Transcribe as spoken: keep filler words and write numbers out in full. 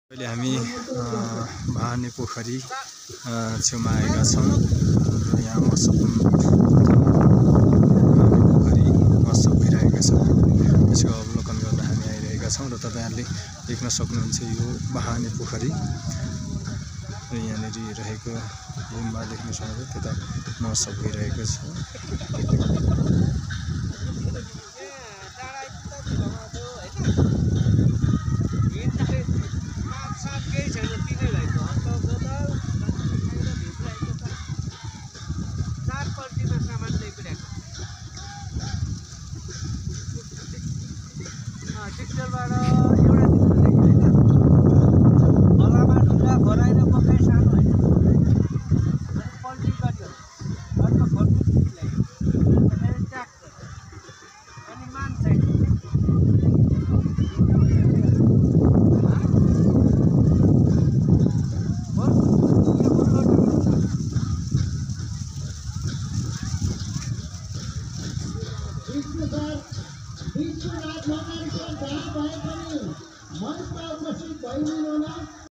अहिले हामी भाने पोखरी छेउमा आएका छौँ र यहाँ महोत्सव पोखरी महोत्सव भइरहेका छ। त्यसको अवलोकन गर्न हामी आइरहेका छौँ र तपाईहरुले देख्न सक्नुहुन्छ यो भाने पोखरी र यहाँनेरि रहेको गुम्बा देख्न सक्नुहुन्छ। त्यता महोत्सव भइरहेको छ। विश्वनाथ भगवान को दान भए पनि मञ्चमा उपस्थित भइदिनु होला।